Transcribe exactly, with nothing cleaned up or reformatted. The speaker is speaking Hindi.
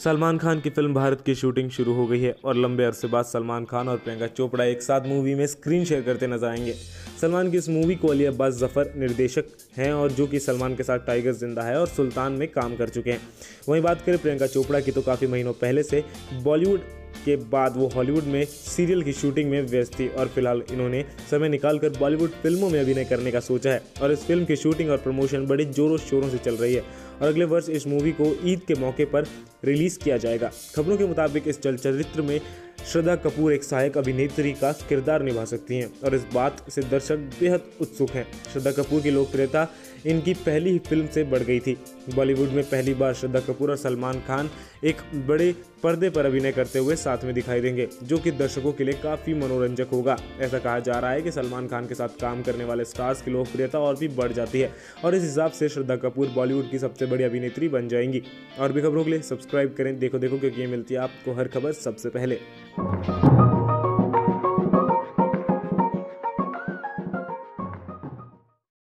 सलमान खान की फिल्म भारत की शूटिंग शुरू हो गई है और लंबे अरसे बाद सलमान खान और प्रियंका चोपड़ा एक साथ मूवी में स्क्रीन शेयर करते नजर आएंगे। सलमान की इस मूवी को अली अब्बास जफर निर्देशक हैं और जो कि सलमान के साथ टाइगर जिंदा है और सुल्तान में काम कर चुके हैं। वहीं बात करें प्रियंका चोपड़ा की तो काफ़ी महीनों पहले से बॉलीवुड के बाद वो हॉलीवुड में सीरियल की शूटिंग में व्यस्त थी और फिलहाल इन्होंने समय निकालकर बॉलीवुड फिल्मों में अभिनय करने का सोचा है और इस फिल्म की शूटिंग और प्रमोशन बड़े जोरों शोरों से चल रही है और अगले वर्ष इस मूवी को ईद के मौके पर रिलीज किया जाएगा। खबरों के मुताबिक इस चलचित्र में श्रद्धा कपूर एक सहायक अभिनेत्री का किरदार निभा सकती हैं और इस बात से दर्शक बेहद उत्सुक हैं। श्रद्धा कपूर की लोकप्रियता इनकी पहली ही फिल्म से बढ़ गई थी। बॉलीवुड में पहली बार श्रद्धा कपूर और सलमान खान एक बड़े पर्दे पर अभिनय करते हुए साथ में दिखाई देंगे, जो कि दर्शकों के लिए काफ़ी मनोरंजक होगा। ऐसा कहा जा रहा है कि सलमान खान के साथ काम करने वाले स्टार्स की लोकप्रियता और भी बढ़ जाती है और इस हिसाब से श्रद्धा कपूर बॉलीवुड की सबसे बड़ी अभिनेत्री बन जाएंगी। और भी खबरों के लिए सब्सक्राइब करें देखो देखो, क्योंकि ये मिलती है आपको हर खबर सबसे पहले।